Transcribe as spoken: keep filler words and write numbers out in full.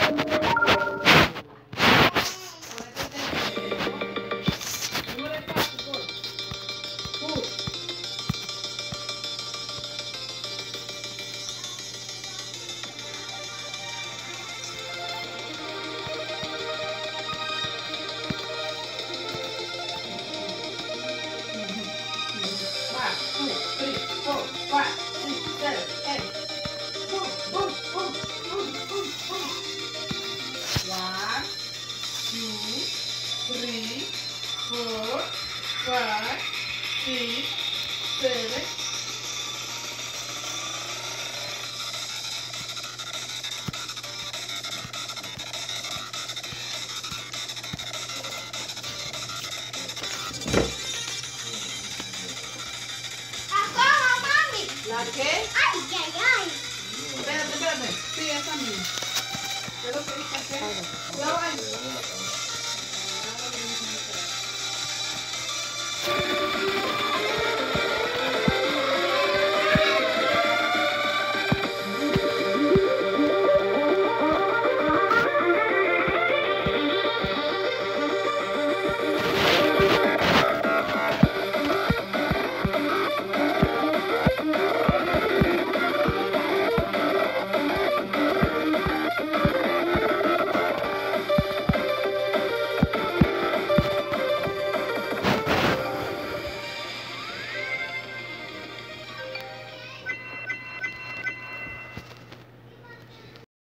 ¿La qué? ¡Ay, ay, ay! Espérate, espérate. Sí, esa misma. ¿Qué es lo que hay que hacer? Cuidado ahí.